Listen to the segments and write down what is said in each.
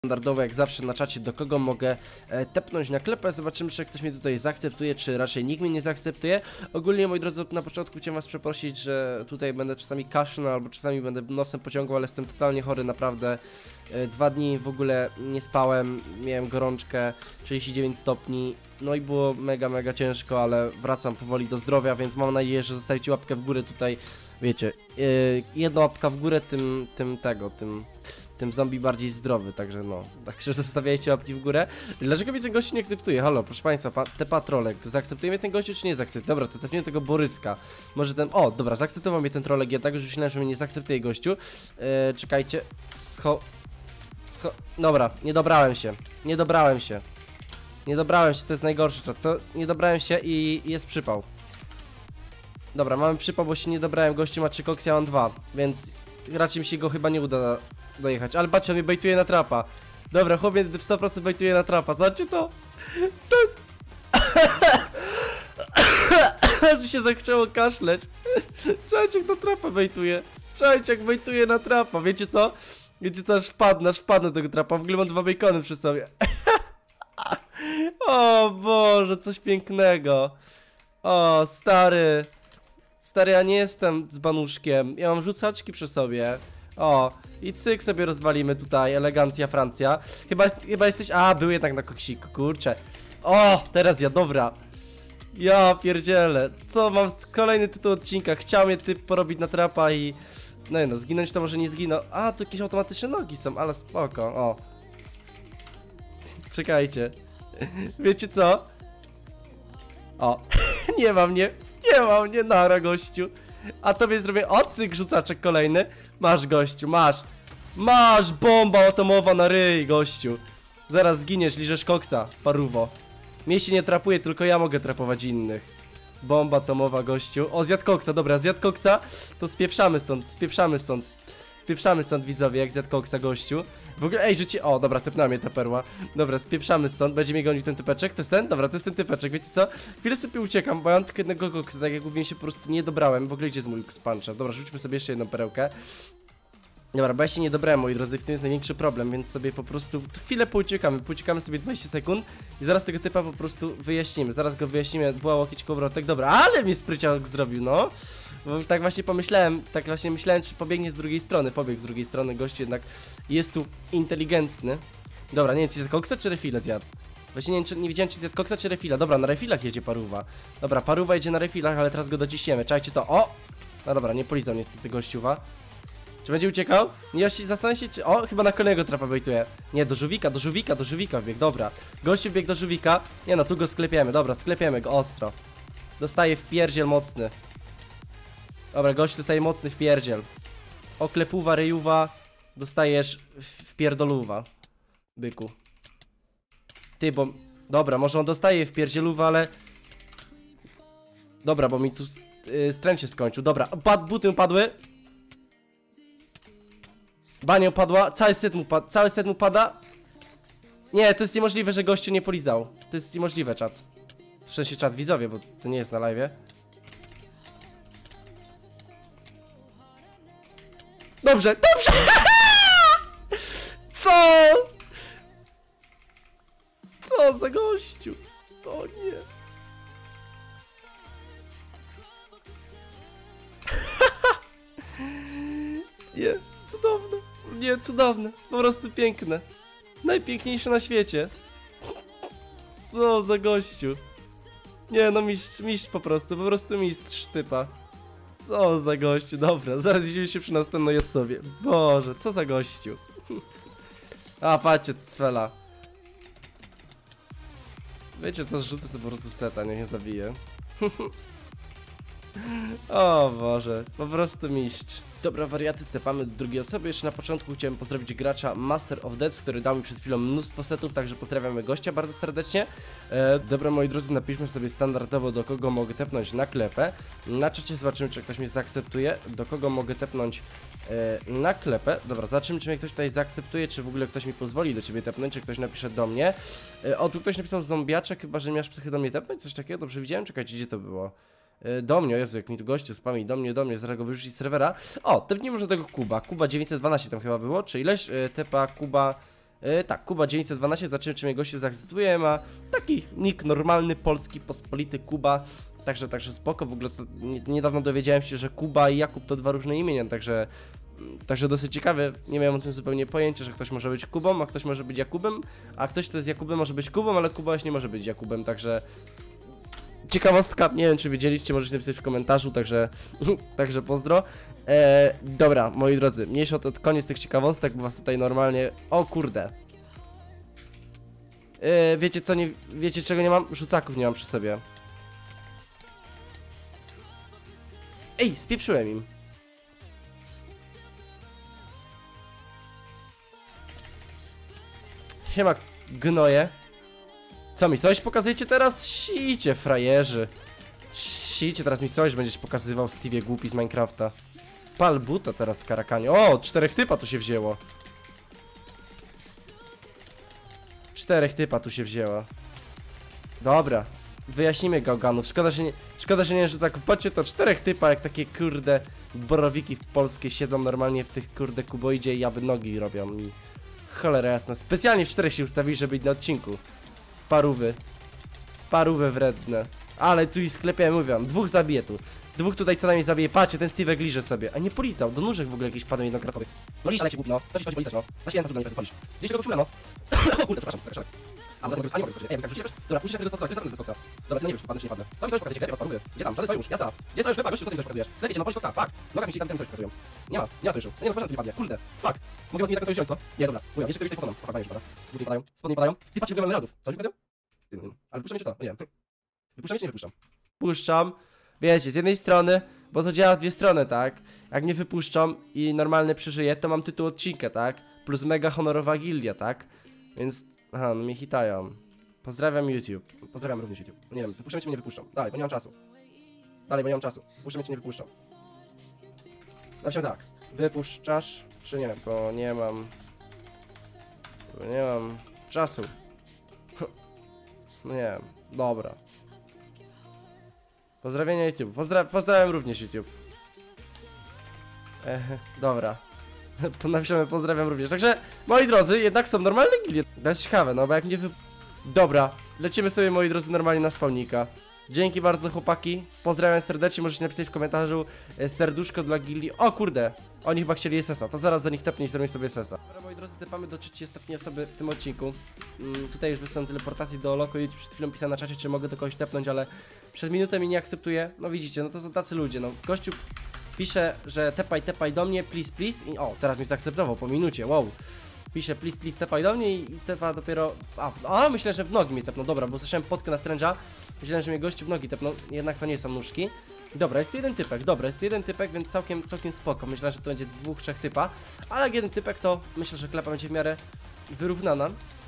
Standardowo jak zawsze na czacie, do kogo mogę tepnąć na klepę. Zobaczymy, czy ktoś mnie tutaj zaakceptuje, czy raczej nikt mnie nie zaakceptuje. Ogólnie, moi drodzy, na początku chciałem was przeprosić, że tutaj będę czasami kaszlał, albo czasami będę nosem pociągał, ale jestem totalnie chory, naprawdę. 2 dni w ogóle nie spałem, miałem gorączkę 39 stopni, no i było mega ciężko, ale wracam powoli do zdrowia, więc mam nadzieję, że zostawicie łapkę w górę tutaj, wiecie, jedna łapka w górę, tym zombie bardziej zdrowy, także no, także zostawiajcie łapki w górę. Dlaczego mnie ten gościu nie akceptuje? Halo, proszę państwa, te patrolek, zaakceptuje mnie ten gościu, czy nie zaakceptuje? Dobra, to tepniemy tego Boryska. Może ten, o, dobra, zaakceptował mnie ten trolek, ja tak już myślałem, że mnie nie zaakceptuje gościu. Czekajcie, dobra, nie dobrałem się, to jest najgorszy czat, to nie dobrałem się i jest przypał. Dobra, mamy przypał, bo się nie dobrałem, gościu ma 3 koksy, ja mam 2, więc raczej mi się go chyba nie uda dojechać, ale patrzcie, on mnie bejtuje na trapa. Dobra, chłopie 100% bejtuje na trapa, zobaczcie to. Aż mi się zachciało kaszleć. Czajciek na trapa bejtuje. Czajciek bejtuje na trapa, wiecie co? Wiecie co, aż wpadnę do tego trapa, w ogóle mam 2 bacony przy sobie. O Boże, coś pięknego. O, stary. Stary, ja nie jestem z banuszkiem, ja mam rzucaczki przy sobie. O, i cyk sobie rozwalimy tutaj, elegancja Francja. Chyba jesteś, a, był jednak na koksiku, kurczę. O, teraz ja, dobra. Ja pierdzielę, co mam, kolejny tytuł odcinka, chciał mnie typ porobić na trapa i... No, zginąć to może nie zginął. A, tu jakieś automatyczne nogi są, ale spoko, o. Czekajcie. Wiecie co? O, nie ma mnie, nara gościu. A tobie zrobię ocyk, rzucaczek kolejny. Masz gościu, masz bomba atomowa na ryj, gościu. Zaraz zginiesz, liżesz koksa, paruwo. Mnie się nie trapuje, tylko ja mogę trapować innych. Bomba atomowa, gościu. O, zjadł koksa, dobra, zjadł koksa. To spieprzamy stąd, widzowie, jak zjadł koksa, gościu. W ogóle, ej, życie, o, dobra, tepnęła mnie ta perła. Dobra, spieprzamy stąd, będzie mnie gonił ten typeczek. To jest ten? Dobra, to jest ten typeczek, wiecie co? Chwilę sobie uciekam, bo ja mam tylko jednego koksa, tak jak mówiłem, się po prostu nie dobrałem. W ogóle gdzie jest mój puncher? Dobra, rzućmy sobie jeszcze jedną perełkę. Dobra, bo ja się nie dobrałem, moi drodzy, w tym jest największy problem, więc sobie po prostu chwilę pouciekamy sobie 20 sekund i zaraz tego typa po prostu wyjaśnimy. Zaraz go wyjaśnimy, była łokieć kołowrotek, dobra, ale mi spryciak zrobił, no. Bo tak właśnie pomyślałem, czy pobiegnie z drugiej strony, pobiegł z drugiej strony, gościu jednak jest tu inteligentny. Dobra, nie wiem, czy zjadł koksa, czy refila zjadł. Właśnie nie widziałem, czy zjadł koksa, czy refila. Dobra, na refilach jedzie paruwa. Dobra, paruwa jedzie na refilach, ale teraz go dociśniemy, czajcie to, o! No dobra, nie polizał niestety gościuwa. Czy będzie uciekał? Ja się zastanawiam się, czy... O, chyba na kolejnego trapa bejtuje. Nie, do żółwika wbiegł, dobra. Gościu wbiegł do żółwika. Nie no, tu go sklepiemy, dobra, sklepiemy go ostro. Dostaje wpierdziel mocny. Dobra, gościu dostaje mocny wpierdziel. Oklepuwa, ryjuwa. Dostajesz wpierdoluwa. Byku. Ty, bo... Dobra, może on dostaje wpierdzieluwa, ale... Dobra, bo mi tu stręcz się skończył. Dobra, buty upadły. Bania upadła, cały set mu pada. Nie, to jest niemożliwe, że gościu nie polizał. To jest niemożliwe, czat. W sensie czat, widzowie, bo to nie jest na live'ie. Dobrze! Co? Co za gościu? O nie. Nie, cudowne. Nie, cudowne. Po prostu piękne. Najpiękniejsze na świecie. Co za gościu. Nie, no mistrz po prostu mistrz sztypa. Co za gościu, dobra, zaraz idziemy się przy następnej osobie. Boże, co za gościu. A, patrzcie, cwela. Wiecie co, rzucę sobie po prostu seta, niech mnie zabije. O Boże, po prostu mistrz. Dobra, wariaty, tepamy do drugiej osoby. Jeszcze na początku chciałem pozdrowić gracza Master of Deaths, który dał mi przed chwilą mnóstwo setów, także pozdrawiamy gościa bardzo serdecznie. Dobra, moi drodzy, napiszmy sobie standardowo, do kogo mogę tepnąć na klepę. Na czacie zobaczymy, czy ktoś mnie zaakceptuje. Do kogo mogę tepnąć na klepę. Dobra, zobaczymy, czy mnie ktoś tutaj zaakceptuje, czy w ogóle ktoś mi pozwoli do ciebie tepnąć, czy ktoś napisze do mnie. O, tu ktoś napisał zombiaczek, chyba że miałeś psychę do mnie tepnąć, coś takiego, dobrze widziałem? Czekajcie, gdzie to było? Do mnie, Jezu, jak mi tu goście spami, do mnie, zaraz go wyrzucić z serwera. O, tepnij może tego Kuba 912 tam chyba było, czy ileś, tepa Kuba Tak, Kuba 912, zobaczymy czy mnie goście zaakceptuje, ma taki nick normalny, polski, pospolity Kuba. Także spoko, w ogóle niedawno dowiedziałem się, że Kuba i Jakub to dwa różne imienia, także dosyć ciekawe, nie miałem o tym zupełnie pojęcia, że ktoś może być Kubą, a ktoś może być Jakubem, a ktoś kto jest Jakubem może być Kubą, ale Kuba już nie może być Jakubem, także ciekawostka, nie wiem czy wiedzieliście, możecie napisać w komentarzu, także pozdro. Dobra, moi drodzy, mniejsza o to, koniec tych ciekawostek, bo was tutaj normalnie, o kurde. Wiecie co, wiecie czego nie mam? Rzucaków nie mam przy sobie. Ej, spieprzyłem im. Siema, gnoje. Co mi coś pokazujecie teraz? Sicie, frajerzy. Sicie, teraz mi coś będziesz pokazywał Stevie głupi z Minecrafta. Pal buta teraz, karakanie. O, 4 typa tu się wzięło. 4 typa tu się wzięło. Dobra, wyjaśnimy gałganów. Szkoda, że nie rzuca. Patrzcie, to 4 typa, jak takie kurde borowiki polskie siedzą normalnie w tych kurde kuboidzie i aby nogi robią i cholera jasna. Specjalnie w 4 się ustawili, żeby być na odcinku. Parówy wredne. Ale tu i sklepiałem, mówią, 2 zabije tu. 2 tutaj co najmniej zabije. Patrzcie, ten Steve liże sobie. A nie polizał, do nóżek w ogóle jakieś padły jednokrotnie. No lisz, ale cię głupi, no. To się chodzi polizać, no. Na święta sobie nie polisz. Lisz tego czule, no. O kurde, przepraszam, tak. A, bo teraz nie mogę skoczyć. Ej, tak wrzuciłeś? Dobra, puścisz tego Foxa, gdzie jest Foxa? Dobra, to nie wiem, czy padnę, czy nie padnę. Co mi coś pokazać, gdzie paruwy? Gdzie tam? Żaden sojusz, jasna. Gdzie sojusz, chyba, gościu, co mi coś pokazujesz? Sklepie cię, no polisz Foxa, fuck. Nogach mi się tam coś pokazują. Nie ma sojuszu. Nie no, proszę, tu nie padnie, kurde. Fuck. Mogę was nie tak sojuszować, co? Nie, dobra. Mówię, jeszcze ktoś tutaj pokonam. Już pada. Buty padają, spodnie padają. Ty patrzcie, wyglądam emeraldów. Co oni pokazują? Ale wypuszczam cię, co? Nie wiem. Wypuszczam cię, nie wypuszczam. Puszczam. Wiecie, z jednej strony, bo to działa w dwie strony, tak? Jak mnie wypuszczą i normalnie przeżyję, to mam tytuł odcinka, tak? Plus mega honorowa gildia, tak? Więc, aha, no mnie hitają. Pozdrawiam YouTube. Pozdrawiam również YouTube. Nie wiem, wypuszczam cię, mnie nie wypuszczą. Dalej, bo nie mam czasu. Dalej, bo nie mam czasu. Wypuszczam cię, nie wypuszczą. Znaczy tak. Wypuszczasz, czy nie? Bo nie mam... Bo nie mam czasu. No nie wiem. Dobra. Pozdrawienia YouTube. Pozdrawiam również YouTube. Dobra. Napiszemy pozdrawiam również. Także, moi drodzy, jednak są normalne gilie. To jest ciekawe, no bo jak nie Dobra, lecimy sobie, moi drodzy, normalnie na spawnika. Dzięki bardzo, chłopaki. Pozdrawiam serdecznie, możecie napisać w komentarzu serduszko dla gildii. O kurde, oni chyba chcieli SS-a, to zaraz do nich tepnę i zrobię sobie SS-a. Dobra, moi drodzy, tepamy do trzeciej ostatniej osoby w tym odcinku. Tutaj już wysłałem teleportację do Loko i przed chwilą pisałem na czacie, czy mogę do kogoś tepnąć, ale przez minutę mi nie akceptuje. No widzicie, no to są tacy ludzie, no. Gościu pisze, że tepaj do mnie, please, please. I o, teraz mnie zaakceptował po minucie, wow. Pisze, please, tepaj do mnie i tepa dopiero... A, myślę, że w nogi mnie tepną. Dobra, bo słyszałem potkę na stręża. Myślałem, że mnie gościu w nogi tepną. Jednak to nie są nóżki. Dobra, jest to jeden typek, więc całkiem spoko. Myślę, że to będzie 2-3 typa. Ale jak jeden typek, to myślę, że klepa będzie w miarę wyrównana.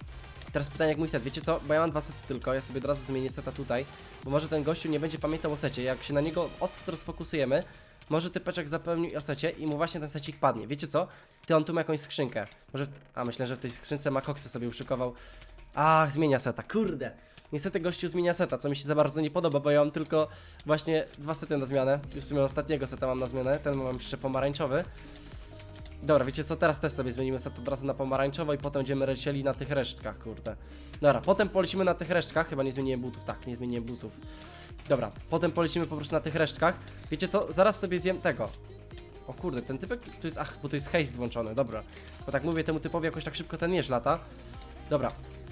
Teraz pytanie jak mój set, wiecie co? Bo ja mam 2 sety tylko, ja sobie od razu zmienię seta tutaj. Bo może ten gościu nie będzie pamiętał o secie. Jak się na niego ostro sfokusujemy, może typeczek zapełnił o secie i mu właśnie ten secik padnie. Wiecie co? Ty, on tu ma jakąś skrzynkę. Może myślę, że w tej skrzynce ma koksy sobie uszykował. Ach, zmienia seta, kurde. Niestety gościu zmienia seta, co mi się za bardzo nie podoba, bo ja mam tylko właśnie 2 sety na zmianę. Już w sumie ostatniego seta mam na zmianę, ten mam jeszcze pomarańczowy. Dobra, wiecie co, teraz też sobie zmienimy set od razu na pomarańczowo i potem będziemy lecieli na tych resztkach, kurde. Dobra, potem polecimy na tych resztkach, chyba nie zmieniłem butów, tak, nie zmieniłem butów. Dobra, potem polecimy po prostu na tych resztkach. Wiecie co, zaraz sobie zjem tego. O kurde, ten typek, tu jest, bo to jest haste włączony, dobra. Bo tak mówię, temu typowi jakoś tak szybko ten mierz lata. Dobra.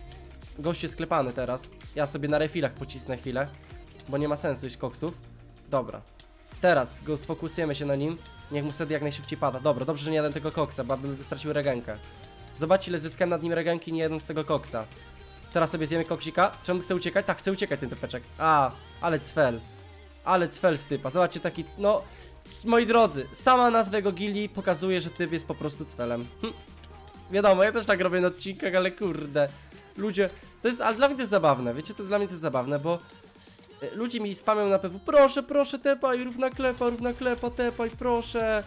Gość jest sklepany teraz. Ja sobie na refilach pocisnę chwilę, bo nie ma sensu iść koksów. Dobra. Teraz go sfokusujemy się na nim. Niech mu wtedy jak najszybciej pada. Dobra, dobrze, że nie jadłem tego koksa, bo bym stracił regenkę. Zobaczcie, ile zyskałem nad nim regenki, nie jeden z tego koksa. Teraz sobie zjemy koksika. Czy on chce uciekać? Tak, chce uciekać ten typeczek. Ale cfel. Ale cfel z typa. Zobaczcie, taki, no... Moi drodzy, sama nazwa jego gildii pokazuje, że typ jest po prostu cfelem. Wiadomo, ja też tak robię na odcinkach, ale kurde. Ludzie, ale dla mnie to jest zabawne, wiecie, dla mnie to jest zabawne, bo ludzie mi spamią na PW, proszę, tepaj, równa klepa, tepaj, proszę.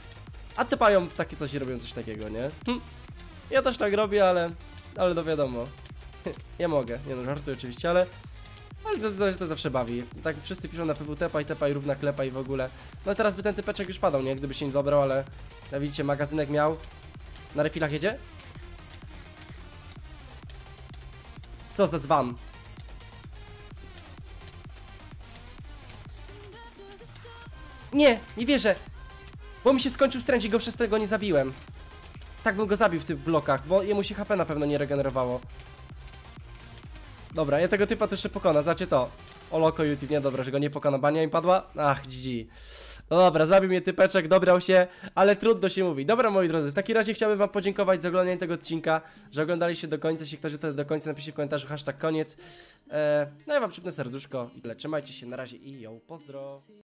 A tepają w takie coś i robią coś takiego, nie? Ja też tak robię, ale no wiadomo. Ja mogę, nie no, żartuję oczywiście, ale to zawsze bawi. Tak wszyscy piszą na PW, tepaj, równa klepa i w ogóle. No teraz by ten typeczek już padał, nie? Gdyby się nie dobrał, ale jak widzicie, magazynek miał. Na refilach jedzie? Co za dzban. Nie wierzę. Bo mi się skończył stręcz i go przez tego nie zabiłem. Tak bym go zabił w tych blokach, bo jemu się HP na pewno nie regenerowało. Dobra, ja tego typa to jeszcze pokona, zobaczcie to. O loko YouTube, nie dobra, że go nie pokona, bania mi padła? Ach, GG. No dobra, zabił mnie typeczek, dobrał się, ale trudno się mówi. Dobra, moi drodzy, w takim razie chciałbym wam podziękować za oglądanie tego odcinka, że oglądaliście do końca. Jeśli ktoś to do końca, napiszcie w komentarzu #koniec. No ja wam przypnę serduszko i tyle. Trzymajcie się, na razie i pozdro.